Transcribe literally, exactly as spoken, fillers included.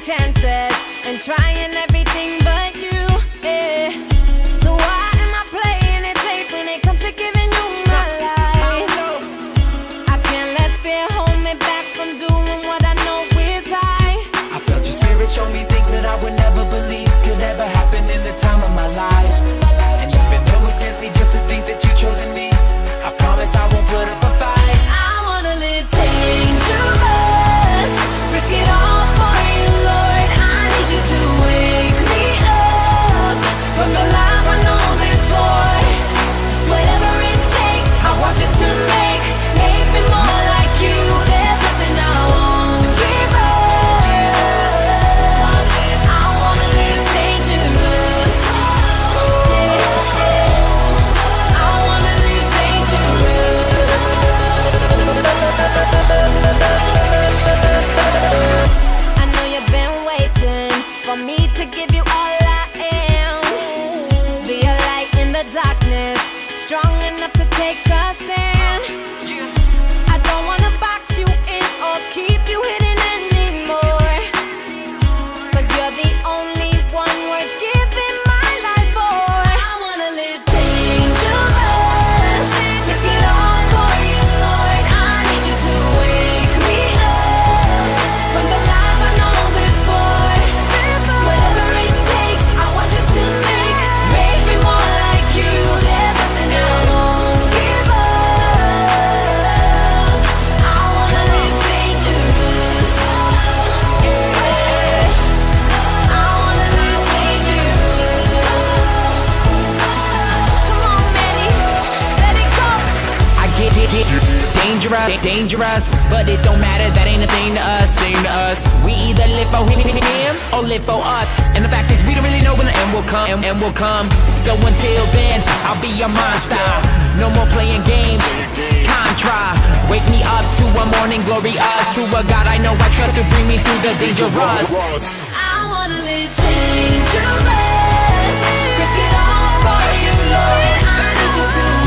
chances and trying everything but you, yeah. So why am I playing it safe when it comes to giving you my life? I can't let fear hold me back from doing what I know is right. I felt your spirit show me things that I would never believe could ever happen in the time of my life. And even though it scares me just to think that you've chosen me, I promise I won't put up a fight. I wanna live dangerous, risk it all for you, Lord. I need you to wake me up from the life I know before. Whatever it takes, I want you to make, make me more like you. There's nothing I won't give up. I wanna live dangerous. I wanna live dangerous. I know you've been waiting for me to give you all I am. Be a light in the darkness, strong enough to take a stand. I don't wanna box you in or keep you hidden anymore, 'cause you're the only one worth giving my life for. I wanna live dangerous, risk it all for you, Lord. I need you to wake me up from the life I know before. Whatever it takes, I want you to make, make me more like you. There's nothing I won't give up. I wanna live dangerous. I wanna live dangerous. Come on, Manny, let it go. I get it, get dangerous, dangerous, but it don't matter, that ain't a thing to us, thing to us. We either live for him or live for us, and the fact is we don't really know when the end will come, and, and will come. So until then, I'll be a monster. No more playing games, Contra. Wake me up to a morning glorious, to a God I know I trust to bring me through the dangerous. I wanna live dangerous, risk it all for you, Lord. I need you to